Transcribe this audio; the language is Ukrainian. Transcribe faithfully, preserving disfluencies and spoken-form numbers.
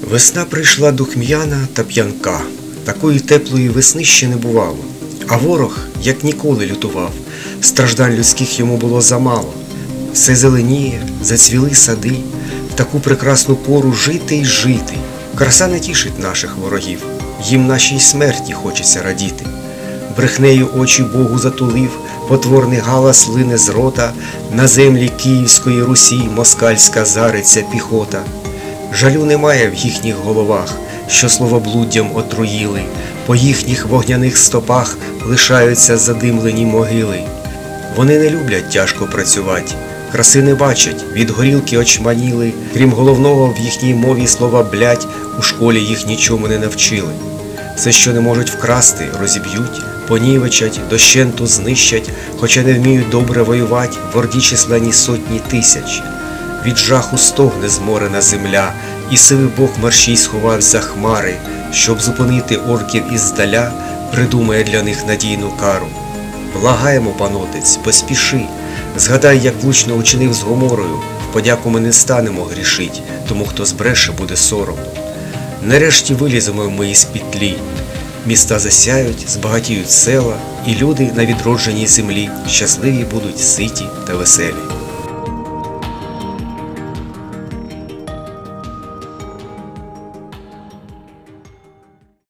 Весна прийшла духм'яна та п'янка, такої теплої весни ще не бувало. А ворог, як ніколи, лютував, страждань людських йому було замало. Все зеленіє, зацвіли сади, в таку прекрасну пору жити й жити. Краса не тішить наших ворогів, їм нашій смерті хочеться радіти. Брехнею очі Богу затулив, потворний галас лине з рота, на землі Київської Русі москальська зариться піхота. Жалю немає в їхніх головах, що словоблуддям отруїли, по їхніх вогняних стопах лишаються задимлені могили. Вони не люблять тяжко працювати, краси не бачать, від горілки очманіли, крім головного в їхній мові слова «блядь» у школі їх нічому не навчили. Все, що не можуть вкрасти, розіб'ють, понівечать, дощенту знищать, хоча не вміють добре воювати в орді численні сотні тисяч. Від жаху стогне зморена земля, і сивий Бог мерщій сховав за хмари, щоб зупинити орків іздаля, придумає для них надійну кару. Благаємо, панотець, поспіши, згадай, як влучно учинив з Гоморою, в подяку ми не станемо грішить, тому хто збреше, буде соромно. Нарешті виліземо ми із петлі, міста засяють, збагатіють села, і люди на відродженій землі щасливі будуть, ситі та веселі.